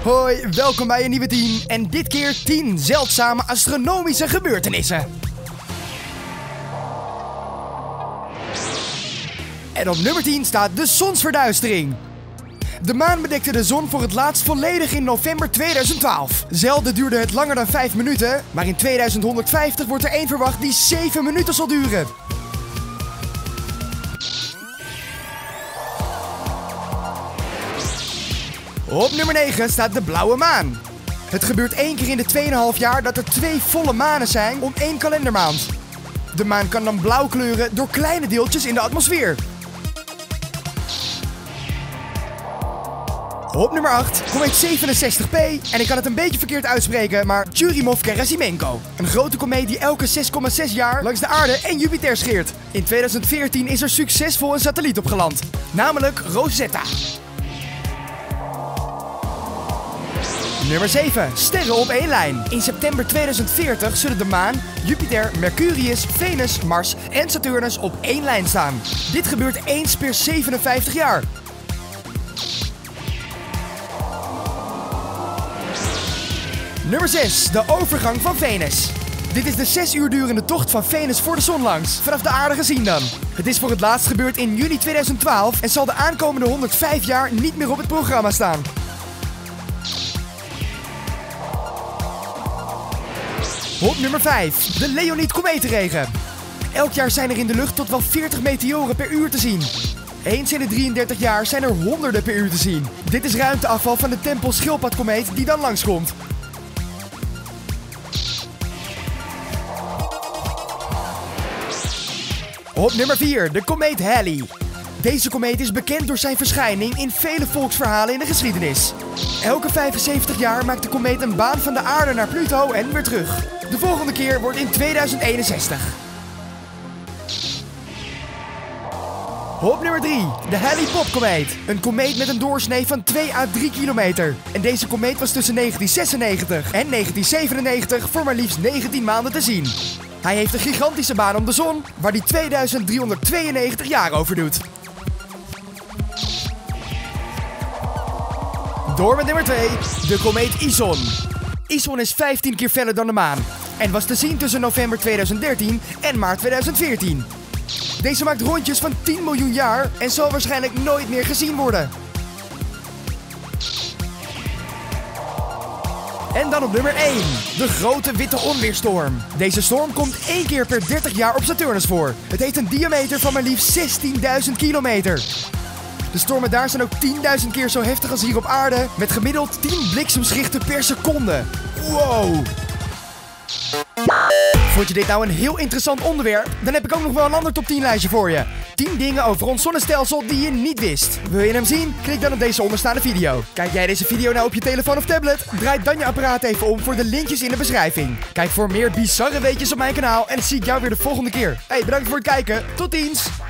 Hoi, welkom bij een nieuwe 10 en dit keer 10 zeldzame astronomische gebeurtenissen. En op nummer 10 staat de zonsverduistering. De maan bedekte de zon voor het laatst volledig in november 2012. Zelden duurde het langer dan 5 minuten, maar in 2150 wordt er één verwacht die 7 minuten zal duren. Op nummer 9 staat de blauwe maan. Het gebeurt 1 keer in de 2,5 jaar dat er 2 volle manen zijn om 1 kalendermaand. De maan kan dan blauw kleuren door kleine deeltjes in de atmosfeer. Op nummer 8, komeet 67P, en ik kan het een beetje verkeerd uitspreken, maar Churyumov-Gerasimenko. Een grote komeet die elke 6,6 jaar langs de aarde en Jupiter scheert. In 2014 is er succesvol een satelliet opgeland, namelijk Rosetta. Nummer 7. Sterren op één lijn. In september 2040 zullen de maan, Jupiter, Mercurius, Venus, Mars en Saturnus op één lijn staan. Dit gebeurt eens per 57 jaar. Nummer 6. De overgang van Venus. Dit is de 6 uur durende tocht van Venus voor de zon langs, vanaf de aarde gezien dan. Het is voor het laatst gebeurd in juni 2012 en zal de aankomende 105 jaar niet meer op het programma staan. Op nummer 5. De Leonid-kometenregen. Elk jaar zijn er in de lucht tot wel 40 meteoren per uur te zien. Eens in de 33 jaar zijn er honderden per uur te zien. Dit is ruimteafval van de Tempel-Schildpad-komeet die dan langskomt. Op nummer 4. De komeet Halley. Deze komeet is bekend door zijn verschijning in vele volksverhalen in de geschiedenis. Elke 75 jaar maakt de komeet een baan van de aarde naar Pluto en weer terug. De volgende keer wordt in 2061. Op nummer 3. De Halley-Bopp-komeet. Een komeet met een doorsnee van 2 à 3 kilometer. En deze komeet was tussen 1996 en 1997 voor maar liefst 19 maanden te zien. Hij heeft een gigantische baan om de zon, waar hij 2392 jaar over doet. Door met nummer 2, de komeet Ison. Ison is 15 keer feller dan de maan en was te zien tussen november 2013 en maart 2014. Deze maakt rondjes van 10 miljoen jaar en zal waarschijnlijk nooit meer gezien worden. En dan op nummer 1, de grote witte onweerstorm. Deze storm komt 1 keer per 30 jaar op Saturnus voor. Het heeft een diameter van maar liefst 16.000 kilometer. De stormen daar zijn ook 10.000 keer zo heftig als hier op aarde, met gemiddeld 10 bliksemschichten per seconde. Wow! Vond je dit nou een heel interessant onderwerp? Dan heb ik ook nog wel een ander top 10 lijstje voor je. 10 dingen over ons zonnestelsel die je niet wist. Wil je hem zien? Klik dan op deze onderstaande video. Kijk jij deze video nou op je telefoon of tablet? Draai dan je apparaat even om voor de linkjes in de beschrijving. Kijk voor meer bizarre weetjes op mijn kanaal en dan zie ik jou weer de volgende keer. Hey, bedankt voor het kijken. Tot ziens!